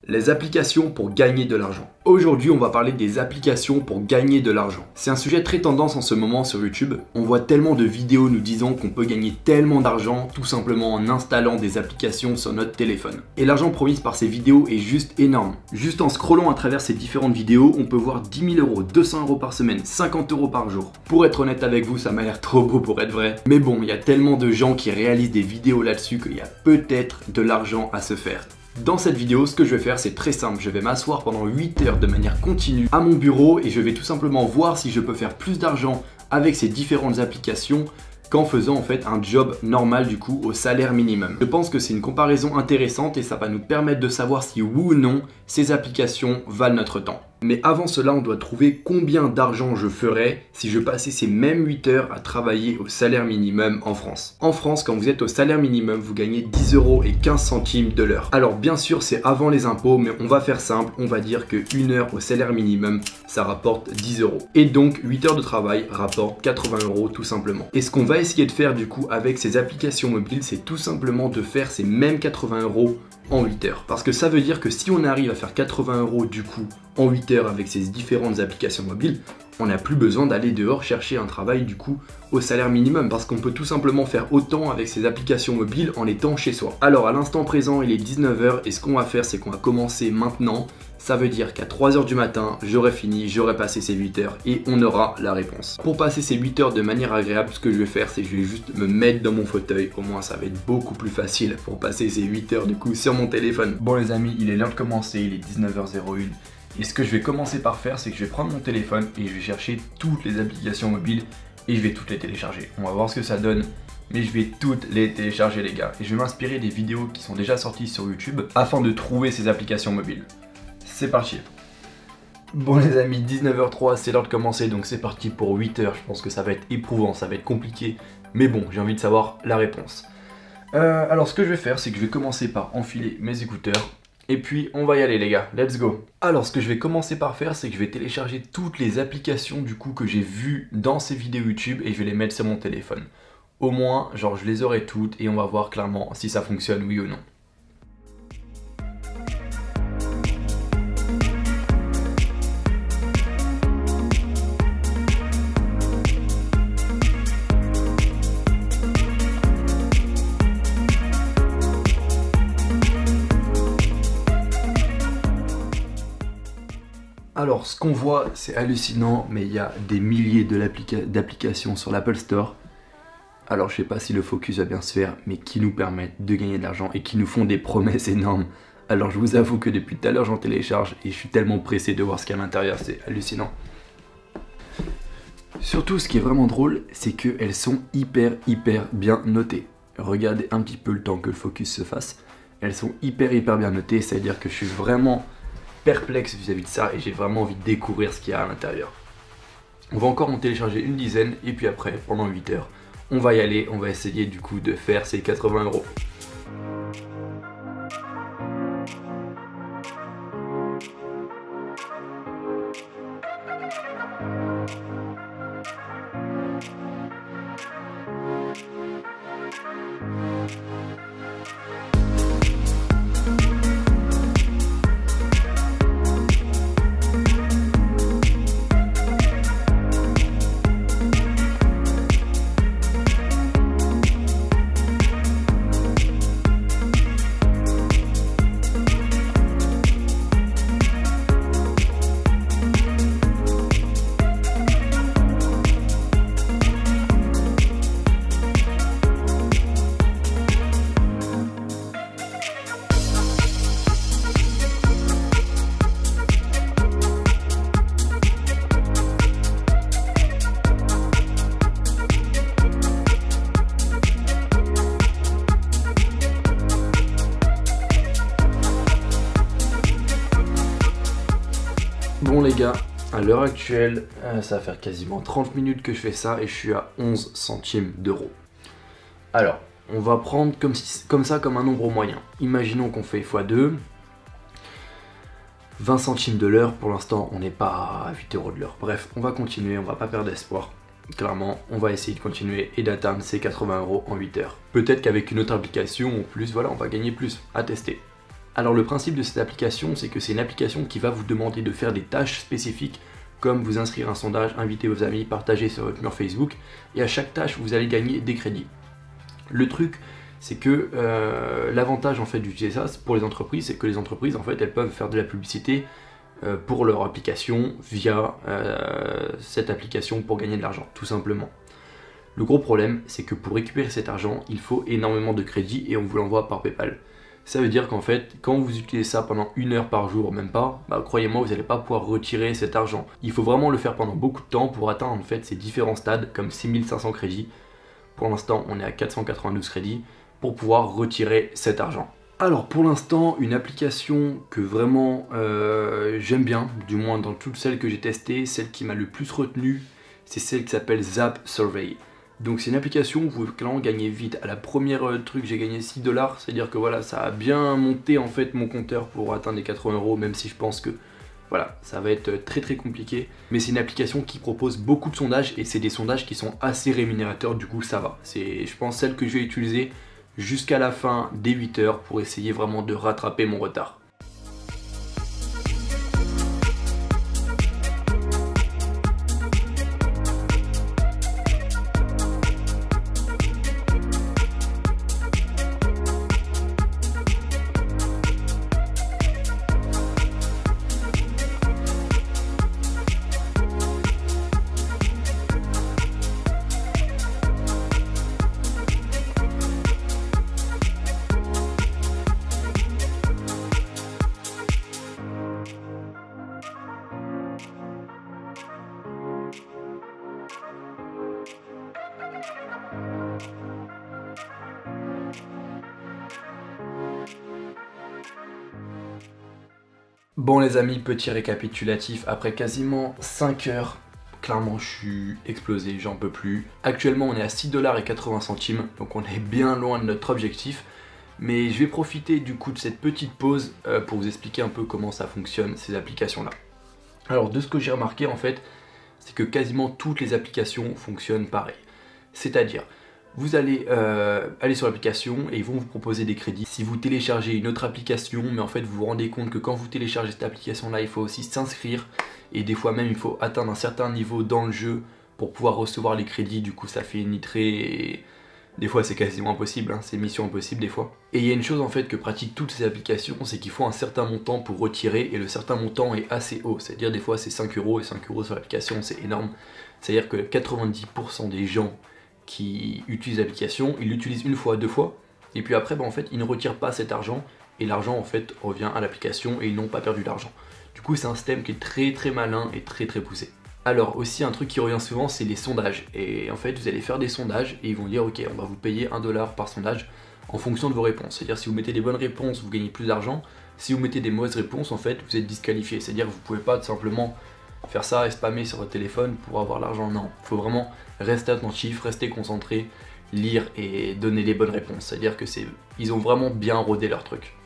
Les applications pour gagner de l'argent. Aujourd'hui, on va parler des applications pour gagner de l'argent. C'est un sujet très tendance en ce moment sur YouTube. On voit tellement de vidéos nous disant qu'on peut gagner tellement d'argent tout simplement en installant des applications sur notre téléphone. Et l'argent promis par ces vidéos est juste énorme. Juste en scrollant à travers ces différentes vidéos, on peut voir 10 000 €, 200 € par semaine, 50 € par jour. Pour être honnête avec vous, ça m'a l'air trop beau pour être vrai. Mais bon, il y a tellement de gens qui réalisent des vidéos là-dessus qu'il y a peut-être de l'argent à se faire. Dans cette vidéo, ce que je vais faire, c'est très simple. Je vais m'asseoir pendant 8 heures de manière continue à mon bureau et je vais tout simplement voir si je peux faire plus d'argent avec ces différentes applications qu'en faisant en fait un job normal du coup au salaire minimum. Je pense que c'est une comparaison intéressante et ça va nous permettre de savoir si oui ou non ces applications valent notre temps. Mais avant cela, on doit trouver combien d'argent je ferais si je passais ces mêmes 8 heures à travailler au salaire minimum en France. En France, quand vous êtes au salaire minimum, vous gagnez 10 € et 15 centimes de l'heure. Alors bien sûr, c'est avant les impôts, mais on va faire simple. On va dire que 1 heure au salaire minimum, ça rapporte 10 €. Et donc, 8 heures de travail rapporte 80 € tout simplement. Et ce qu'on va essayer de faire du coup avec ces applications mobiles, c'est tout simplement de faire ces mêmes 80 € en 8 heures. Parce que ça veut dire que si on arrive à faire 80 € du coup en 8 heures avec ces différentes applications mobiles, on n'a plus besoin d'aller dehors chercher un travail du coup au salaire minimum parce qu'on peut tout simplement faire autant avec ces applications mobiles en étant chez soi. Alors à l'instant présent, il est 19 h et ce qu'on va faire, c'est qu'on va commencer maintenant. Ça veut dire qu'à 3 h du matin, j'aurai fini, j'aurai passé ces 8 heures et on aura la réponse. Pour passer ces 8 heures de manière agréable, ce que je vais faire, c'est que je vais juste me mettre dans mon fauteuil. Au moins, ça va être beaucoup plus facile pour passer ces 8 heures du coup sur mon téléphone. Bon les amis, il est l'heure de commencer, il est 19 h 01. Et ce que je vais commencer par faire, c'est que je vais prendre mon téléphone et je vais chercher toutes les applications mobiles et je vais toutes les télécharger. On va voir ce que ça donne. Mais je vais toutes les télécharger les gars. Et je vais m'inspirer des vidéos qui sont déjà sorties sur YouTube afin de trouver ces applications mobiles. C'est parti. Bon les amis, 19 h 03, c'est l'heure de commencer, donc c'est parti pour 8 heures. Je pense que ça va être éprouvant, ça va être compliqué. Mais bon, j'ai envie de savoir la réponse. Alors ce que je vais faire, c'est que je vais commencer par enfiler mes écouteurs. Et puis on va y aller les gars, let's go. Alors ce que je vais commencer par faire, c'est que je vais télécharger toutes les applications du coup que j'ai vues dans ces vidéos YouTube et je vais les mettre sur mon téléphone. Au moins, genre je les aurai toutes et on va voir clairement si ça fonctionne oui ou non. Alors ce qu'on voit c'est hallucinant, mais il y a des milliers d'applications sur l'Apple Store. Alors je sais pas si le focus va bien se faire, mais qui nous permettent de gagner de l'argent et qui nous font des promesses énormes. Alors je vous avoue que depuis tout à l'heure j'en télécharge et je suis tellement pressé de voir ce qu'il y a à l'intérieur, c'est hallucinant. Surtout ce qui est vraiment drôle, c'est qu'elles sont hyper bien notées. Regardez un petit peu le temps que le focus se fasse. Elles sont hyper bien notées, c'est à dire que je suis vraiment perplexe vis-à-vis de ça et j'ai vraiment envie de découvrir ce qu'il y a à l'intérieur. On va encore en télécharger une dizaine et puis après pendant 8 heures on va y aller, on va essayer du coup de faire ces 80 €. Bon les gars, à l'heure actuelle, ça va faire quasiment 30 minutes que je fais ça et je suis à 11 centimes d'euros. Alors, on va prendre comme ça comme un nombre moyen. Imaginons qu'on fait x2, 20 centimes de l'heure, pour l'instant on n'est pas à 8 € de l'heure. Bref, on va continuer, on va pas perdre espoir. Clairement, on va essayer de continuer et d'atteindre ces 80 € en 8 heures. Peut-être qu'avec une autre application ou plus, voilà, on va gagner plus, à tester. Alors le principe de cette application, c'est que c'est une application qui va vous demander de faire des tâches spécifiques comme vous inscrire un sondage, inviter vos amis, partager sur votre mur Facebook, et à chaque tâche vous allez gagner des crédits. Le truc, c'est que l'avantage en fait d'utiliser ça pour les entreprises, c'est que les entreprises en fait elles peuvent faire de la publicité pour leur application via cette application pour gagner de l'argent, tout simplement. Le gros problème, c'est que pour récupérer cet argent, il faut énormément de crédits et on vous l'envoie par PayPal. Ça veut dire qu'en fait, quand vous utilisez ça pendant 1 heure par jour, même pas, croyez-moi, vous n'allez pas pouvoir retirer cet argent. Il faut vraiment le faire pendant beaucoup de temps pour atteindre en fait ces différents stades, comme 6500 crédits. Pour l'instant, on est à 492 crédits pour pouvoir retirer cet argent. Alors pour l'instant, une application que vraiment j'aime bien, du moins dans toutes celles que j'ai testées, celle qui m'a le plus retenu, c'est celle qui s'appelle Zap Survey. Donc c'est une application où vous pouvez gagner vite. À la première truc, j'ai gagné 6 $, c'est-à-dire que voilà, ça a bien monté en fait mon compteur pour atteindre les 80 €, même si je pense que voilà, ça va être très très compliqué. Mais c'est une application qui propose beaucoup de sondages et c'est des sondages qui sont assez rémunérateurs, du coup ça va. C'est, je pense, celle que je vais utiliser jusqu'à la fin des 8 heures pour essayer vraiment de rattraper mon retard. Bon les amis, petit récapitulatif, après quasiment 5 heures, clairement je suis explosé, j'en peux plus. Actuellement on est à 6,80 $, donc on est bien loin de notre objectif. Mais je vais profiter du coup de cette petite pause pour vous expliquer un peu comment ça fonctionne ces applications là. Alors de ce que j'ai remarqué en fait, c'est que quasiment toutes les applications fonctionnent pareil. C'est-à-dire, vous allez aller sur l'application et ils vont vous proposer des crédits. Si vous téléchargez une autre application, mais en fait vous vous rendez compte que quand vous téléchargez cette application là, il faut aussi s'inscrire. Et des fois même il faut atteindre un certain niveau dans le jeu pour pouvoir recevoir les crédits. Du coup ça fait nitrer et des fois c'est quasiment impossible, hein. C'est mission impossible des fois. Et il y a une chose en fait que pratiquent toutes ces applications, c'est qu'il faut un certain montant pour retirer et le certain montant est assez haut. C'est-à-dire des fois c'est 5 € et 5 € sur l'application c'est énorme. C'est-à-dire que 90% des gens qui utilisent l'application, ils l'utilisent une fois, deux fois, et puis après en fait ils ne retirent pas cet argent, et l'argent en fait revient à l'application et ils n'ont pas perdu d'argent. Du coup c'est un système qui est très très malin et très très poussé. Alors aussi un truc qui revient souvent c'est les sondages, et en fait vous allez faire des sondages et ils vont dire ok on va vous payer 1 $ par sondage en fonction de vos réponses. C'est-à-dire si vous mettez des bonnes réponses vous gagnez plus d'argent, si vous mettez des mauvaises réponses en fait vous êtes disqualifié. C'est-à-dire que vous pouvez pas tout simplement faire ça et spammer sur votre téléphone pour avoir l'argent, non. Il faut vraiment rester attentif, rester concentré, lire et donner les bonnes réponses. C'est-à-dire que ils ont vraiment bien rodé leur truc.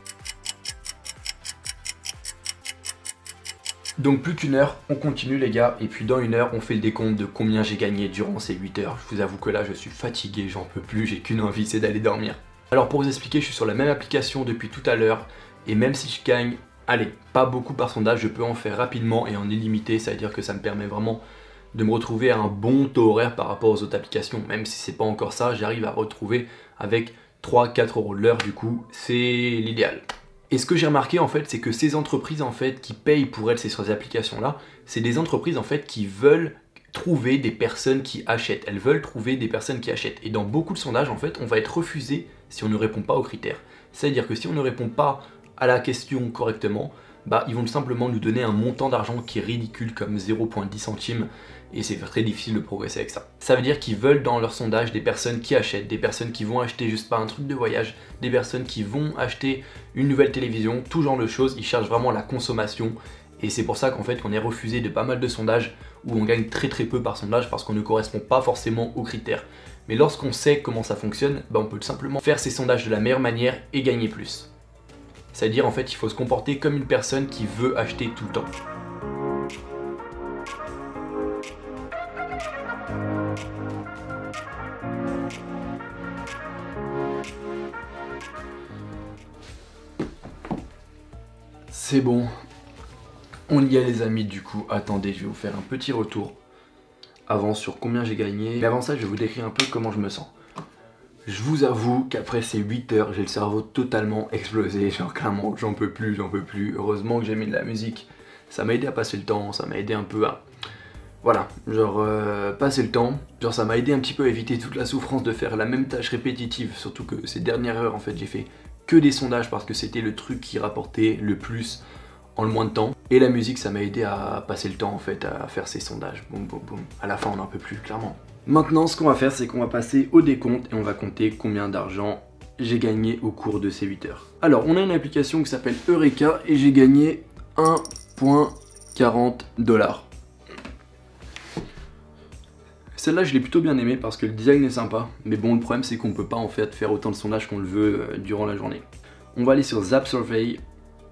Donc plus qu'une heure, on continue les gars, et puis dans 1 heure, on fait le décompte de combien j'ai gagné durant ces 8 heures. Je vous avoue que là, je suis fatigué, j'en peux plus, j'ai qu'une envie, c'est d'aller dormir. Alors pour vous expliquer, je suis sur la même application depuis tout à l'heure, et même si je gagne, allez, pas beaucoup par sondage, je peux en faire rapidement et en illimité, ça veut dire que ça me permet vraiment de me retrouver à un bon taux horaire par rapport aux autres applications. Même si c'est pas encore ça, j'arrive à retrouver avec 3-4 € de l'heure, du coup, c'est l'idéal. Et ce que j'ai remarqué en fait, c'est que ces entreprises en fait qui payent pour elles ces applications-là, c'est des entreprises en fait qui veulent trouver des personnes qui achètent. Elles veulent trouver des personnes qui achètent. Et dans beaucoup de sondages en fait, on va être refusé si on ne répond pas aux critères. C'est-à-dire que si on ne répond pas à la question correctement, ils vont simplement nous donner un montant d'argent qui est ridicule comme 0,10 centimes et c'est très difficile de progresser avec ça. Ça veut dire qu'ils veulent dans leur sondage des personnes qui achètent, des personnes qui vont acheter juste pas un truc de voyage, des personnes qui vont acheter une nouvelle télévision, tout genre de choses. Ils cherchent vraiment la consommation et c'est pour ça qu'en fait on est refusé de pas mal de sondages où on gagne très très peu par sondage parce qu'on ne correspond pas forcément aux critères. Mais lorsqu'on sait comment ça fonctionne, on peut tout simplement faire ces sondages de la meilleure manière et gagner plus. C'est-à-dire en fait il faut se comporter comme une personne qui veut acheter tout le temps. C'est bon. On y est les amis, du coup, attendez, je vais vous faire un petit retour avant sur combien j'ai gagné. Mais avant ça, je vais vous décrire un peu comment je me sens. Je vous avoue qu'après ces 8 heures, j'ai le cerveau totalement explosé. Genre clairement, j'en peux plus, j'en peux plus. Heureusement que j'ai mis de la musique. Ça m'a aidé à passer le temps, ça m'a aidé un peu à... Voilà, genre passer le temps. Genre ça m'a aidé un petit peu à éviter toute la souffrance de faire la même tâche répétitive. Surtout que ces dernières heures, en fait, j'ai fait que des sondages parce que c'était le truc qui rapportait le plus en le moins de temps. Et la musique, ça m'a aidé à passer le temps, en fait, à faire ces sondages. Boum, boum, boum. À la fin, on n'en peut plus, clairement. Maintenant, ce qu'on va faire, c'est qu'on va passer au décompte et on va compter combien d'argent j'ai gagné au cours de ces 8 heures. Alors, on a une application qui s'appelle Eureka et j'ai gagné 1,40 $. Celle-là, je l'ai plutôt bien aimée parce que le design est sympa. Mais bon, le problème, c'est qu'on peut pas en fait faire autant de sondages qu'on le veut durant la journée. On va aller sur Zap Survey.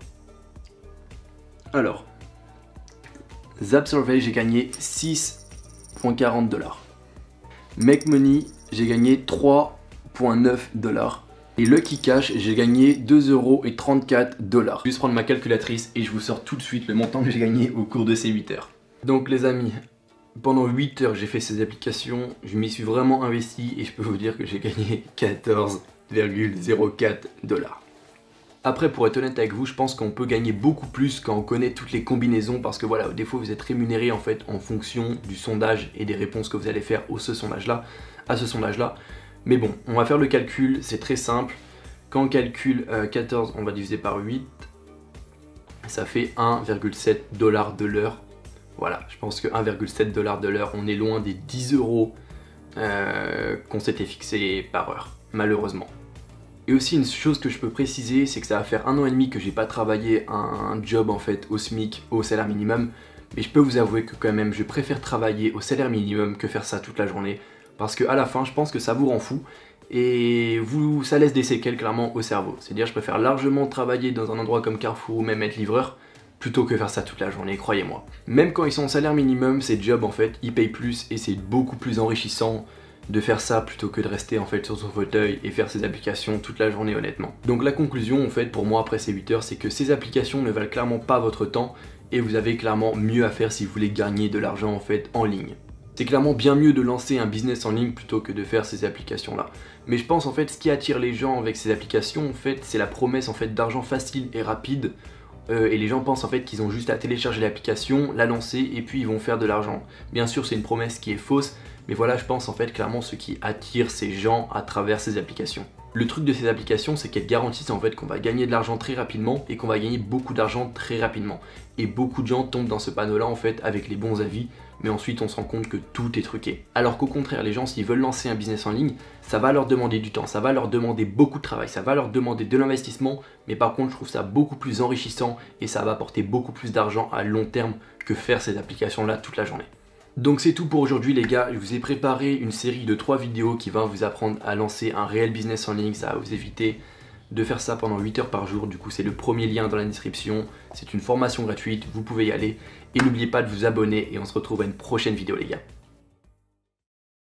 Alors, Zap Survey, j'ai gagné 6,40 $. Make Money, j'ai gagné 3,9 $. Et Lucky Cash, j'ai gagné 2,34 €. Je vais juste prendre ma calculatrice et je vous sors tout de suite le montant que j'ai gagné au cours de ces 8 heures. Donc les amis, pendant 8 heures j'ai fait ces applications, je m'y suis vraiment investi et je peux vous dire que j'ai gagné 14,04 $. Après, pour être honnête avec vous, je pense qu'on peut gagner beaucoup plus quand on connaît toutes les combinaisons parce que voilà, des fois vous êtes rémunéré en fait en fonction du sondage et des réponses que vous allez faire à ce sondage-là. Mais bon, on va faire le calcul, c'est très simple. Quand on calcule 14, on va diviser par 8, ça fait 1,7 $ de l'heure. Voilà, je pense que 1,7 $ de l'heure, on est loin des 10 € qu'on s'était fixé par heure, malheureusement. Et aussi une chose que je peux préciser, c'est que ça va faire 1 an et demi que j'ai pas travaillé un job en fait au SMIC, au salaire minimum. Mais je peux vous avouer que quand même je préfère travailler au salaire minimum que faire ça toute la journée. Parce qu'à la fin je pense que ça vous rend fou et ça laisse des séquelles clairement au cerveau. C'est-à-dire je préfère largement travailler dans un endroit comme Carrefour ou même être livreur plutôt que faire ça toute la journée, croyez-moi. Même quand ils sont au salaire minimum, ces jobs en fait ils payent plus et c'est beaucoup plus enrichissant de faire ça plutôt que de rester en fait sur son fauteuil et faire ses applications toute la journée honnêtement. Donc la conclusion en fait pour moi après ces 8 heures, c'est que ces applications ne valent clairement pas votre temps et vous avez clairement mieux à faire si vous voulez gagner de l'argent en fait en ligne. C'est clairement bien mieux de lancer un business en ligne plutôt que de faire ces applications là. Mais je pense en fait ce qui attire les gens avec ces applications en fait c'est la promesse en fait d'argent facile et rapide. Et les gens pensent en fait qu'ils ont juste à télécharger l'application, la lancer et puis ils vont faire de l'argent. Bien sûr c'est une promesse qui est fausse, mais voilà je pense en fait clairement ce qui attire ces gens à travers ces applications. Le truc de ces applications c'est qu'elles garantissent en fait qu'on va gagner de l'argent très rapidement et qu'on va gagner beaucoup d'argent très rapidement. Et beaucoup de gens tombent dans ce panneau là en fait avec les bons avis, mais ensuite on se rend compte que tout est truqué. Alors qu'au contraire les gens s'ils veulent lancer un business en ligne, ça va leur demander du temps, ça va leur demander beaucoup de travail, ça va leur demander de l'investissement, mais par contre je trouve ça beaucoup plus enrichissant et ça va apporter beaucoup plus d'argent à long terme que faire ces applications là toute la journée. Donc c'est tout pour aujourd'hui les gars, je vous ai préparé une série de 3 vidéos qui va vous apprendre à lancer un réel business en ligne, ça va vous éviter de faire ça pendant 8 heures par jour, du coup c'est le premier lien dans la description, c'est une formation gratuite, vous pouvez y aller, et n'oubliez pas de vous abonner et on se retrouve à une prochaine vidéo les gars.